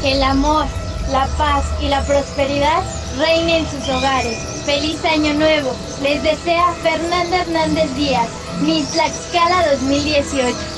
Que el amor, la paz y la prosperidad reinen en sus hogares. ¡Feliz Año Nuevo! Les desea Fernanda Hernández Díaz, Miss Tlaxcala 2018.